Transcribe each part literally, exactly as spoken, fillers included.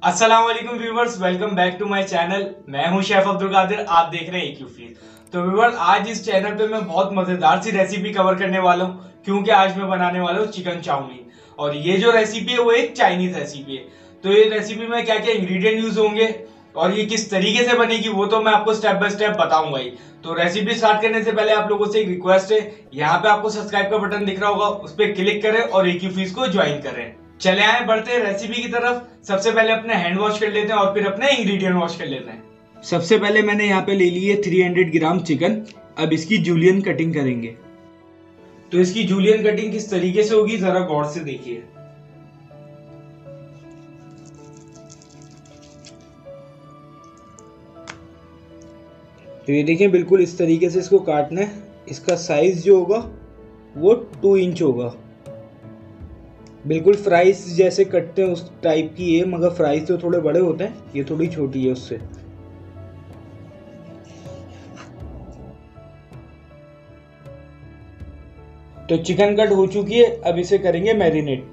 अस्सलाम वालेकुम viewers, welcome back to my channel. मैं हूं शेफ अब्दुल कादिर, आप देख रहे हैं एक यू फीड। तो व्यूवर्स, आज इस चैनल पे मैं बहुत मजेदार सी रेसिपी कवर करने वाला हूं, क्योंकि आज मैं बनाने वाला हूं चिकन चाउमीन। और ये जो रेसिपी है वो एक चाइनीज रेसिपी है। तो ये रेसिपी में क्या क्या इंग्रेडिएंट यूज होंगे और ये किस तरीके से बनेगी वो तो मैं आपको स्टेप बाय स्टेप बताऊंगा ही। तो रेसिपी स्टार्ट करने से पहले आप लोगों से एक रिक्वेस्ट है, यहाँ पे आपको सब्सक्राइब का बटन दिख रहा होगा, उस पर क्लिक करें और एक यू फीड को ज्वाइन करें। चले आए, बढ़ते हैं रेसिपी की तरफ। सबसे पहले अपने हैंड वॉश कर लेते हैं और फिर अपने इंग्रेडिएंट वॉश कर लेते हैं। सबसे पहले मैंने यहाँ पे ले ली है तीन सौ ग्राम चिकन। अब इसकी जूलियन कटिंग करेंगे। तो इसकी जूलियन कटिंग किस तरीके से होगी जरा गौर से देखिए। तो ये देखिए, बिल्कुल इस तरीके से इसको काटना है। इसका साइज जो होगा वो टू इंच होगा। बिल्कुल फ्राइज जैसे कटते हैं उस टाइप की है, मगर फ्राइज तो थोड़े बड़े होते हैं, ये थोड़ी छोटी है उससे। तो चिकन कट हो चुकी है, अब इसे करेंगे मैरिनेट।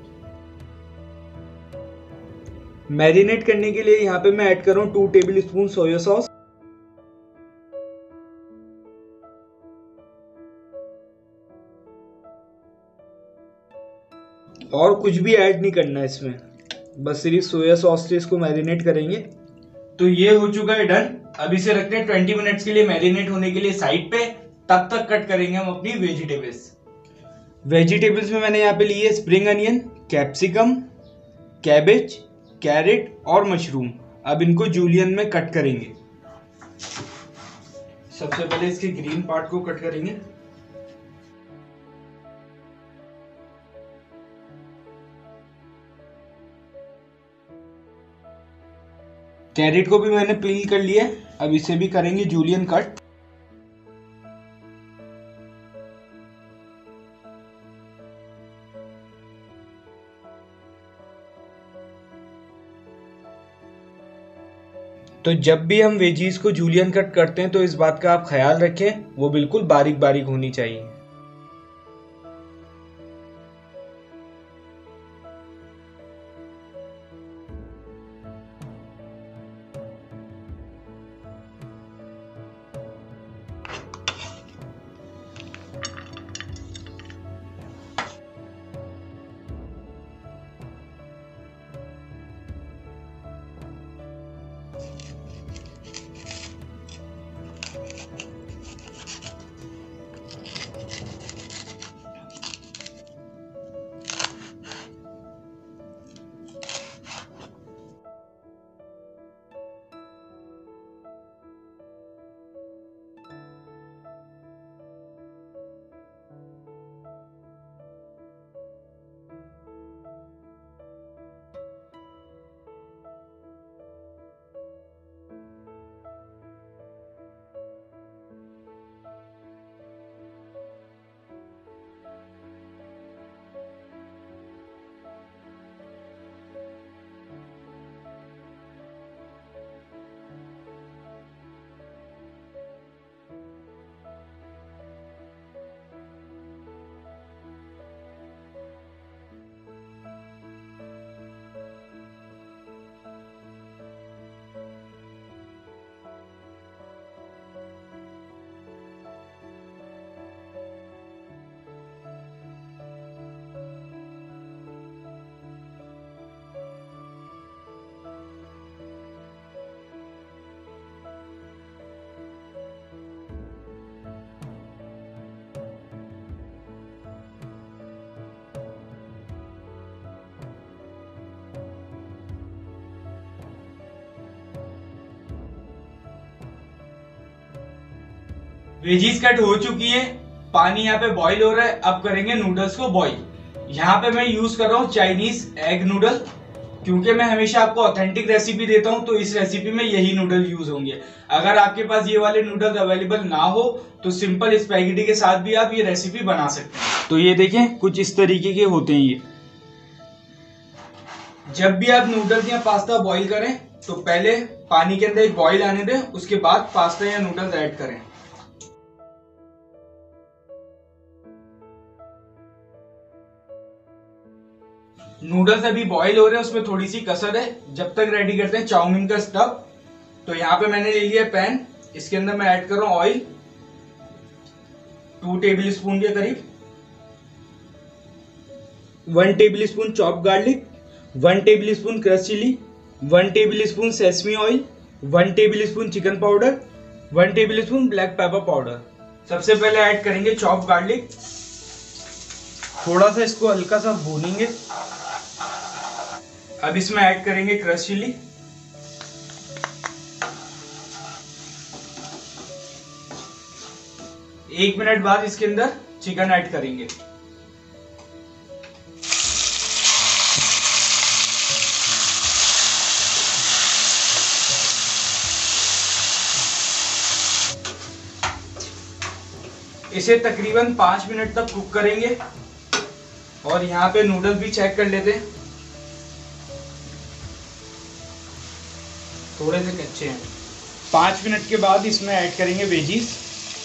मैरिनेट करने के लिए यहाँ पे मैं ऐड कर रहा हूँ two tablespoon soya sauce. और कुछ भी ऐड नहीं करना है इसमें, बस सिर्फ सोया सॉस से इसको मैरिनेट करेंगे। तो ये हो चुका है डन। अब इसे रखते हैं ट्वेंटी मिनट्स के लिए मैरिनेट होने के लिए साइड पे। तब तक कट करेंगे हम अपनी वेजिटेबल्स। वेजिटेबल्स में मैंने यहाँ पे लिए है spring onion, capsicum, cabbage, carrot और मशरूम। अब इनको जूलियन में कट करेंगे। सबसे पहले इसके ग्रीन पार्ट को कट करेंगे। कैरेट को भी मैंने पील कर लिया, अब इसे भी करेंगे जूलियन कट। तो जब भी हम वेजीज को जूलियन कट करते हैं तो इस बात का आप ख्याल रखें, वो बिल्कुल बारीक बारीक होनी चाहिए। वेजीज कट हो चुकी है, पानी यहाँ पे बॉईल हो रहा है। अब करेंगे नूडल्स को बॉईल। यहाँ पे मैं यूज कर रहा हूँ चाइनीज एग नूडल, क्योंकि मैं हमेशा आपको ऑथेंटिक रेसिपी देता हूँ, तो इस रेसिपी में यही नूडल यूज होंगे। अगर आपके पास ये वाले नूडल्स अवेलेबल ना हो तो सिंपल स्पैगेटी के साथ भी आप ये रेसिपी बना सकते हैं। तो ये देखें, कुछ इस तरीके के होते हैं ये। जब भी आप नूडल्स या पास्ता बॉईल करें तो पहले पानी के अंदर एक बॉईल आने दें, उसके बाद पास्ता या नूडल्स ऐड करें। नूडल्स अभी बॉईल हो रहे हैं, उसमें थोड़ी सी कसर है। जब तक रेडी करते हैं चाउमीन का स्टफ। तो यहाँ पे मैंने ले लिया पैन, इसके अंदर मैं ऐड कर रहा हूँ ऑयल टू टेबल स्पून के करीब, one tablespoon chop garlic, one tablespoon crush chilli, one tablespoon sesame oil, one tablespoon chicken powder, one tablespoon black pepper powder. सबसे पहले add करेंगे chop garlic, थोड़ा सा इसको हल्का सा भूनेंगे। अब इसमें ऐड करेंगे क्रश चिली, एक मिनट बाद इसके अंदर चिकन ऐड करेंगे। इसे तकरीबन पांच मिनट तक कुक करेंगे। और यहाँ पे नूडल्स भी चेक कर लेते हैं, थोड़े से कच्चे हैं। पांच मिनट के बाद इसमें ऐड करेंगे वेजीज।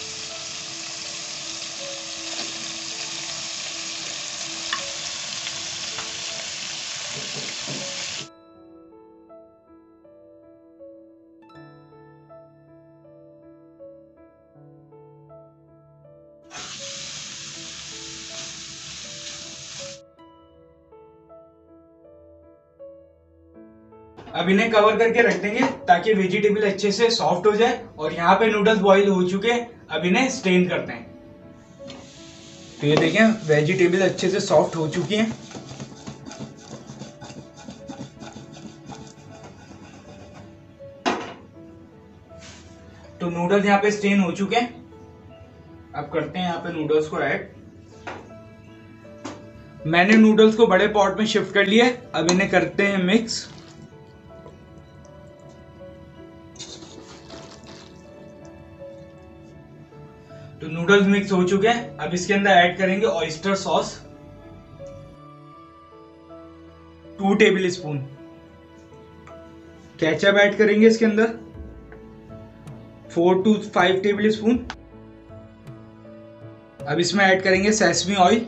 अब इन्हें कवर करके रख देंगे ताकि वेजिटेबल अच्छे से सॉफ्ट हो जाए। और यहाँ पे नूडल्स बॉईल हो चुके हैं, अब इन्हें स्टेन करते हैं। तो ये देखें वेजिटेबल अच्छे से सॉफ्ट हो चुकी हैं। तो नूडल्स यहाँ पे स्टेन हो चुके हैं। अब करते हैं यहाँ पे नूडल्स को ऐड। मैंने नूडल्स को बड़े पॉट में शिफ्ट कर लिया है, अब इन्हें करते हैं मिक्स। तो नूडल्स मिक्स हो चुके हैं, अब इसके अंदर ऐड करेंगे oyster sauce two tablespoon, ketchup add करेंगे इसके अंदर four to five tablespoon. अब इसमें ऐड करेंगे sesame oil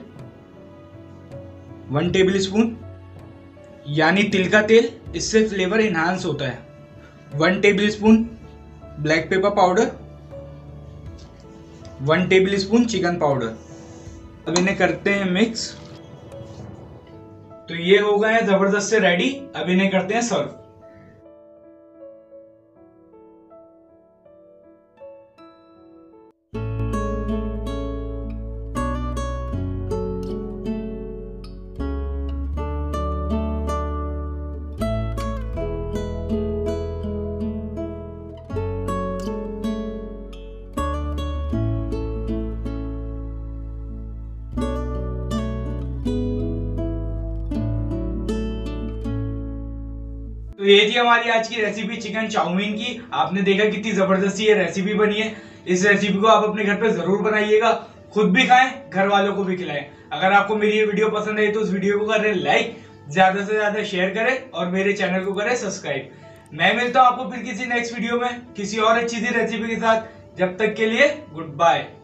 one tablespoon, यानी तिल का तेल, इससे फ्लेवर इनहांस होता है। One tablespoon black pepper powder, one tablespoon chicken powder. अब इन्हें करते हैं मिक्स। तो ये हो गए हैं जबरदस्त से रेडी। अब इन्हें करते हैं सर्व। तो ये थी हमारी आज की रेसिपी चिकन चाउमीन की। आपने देखा कितनी जबरदस्ती ये रेसिपी बनी है। इस रेसिपी को आप अपने घर पे जरूर बनाइएगा, खुद भी खाएं, घर वालों को भी खिलाएं। अगर आपको मेरी ये वीडियो पसंद आई तो उस वीडियो को करें लाइक, ज्यादा से ज्यादा शेयर करें और मेरे चैनल को करें सब्सक्राइब। मैं मिलता हूं आपको फिर किसी नेक्स्ट वीडियो में किसी और अच्छी सी रेसिपी के साथ। जब तक के लिए गुड बाय।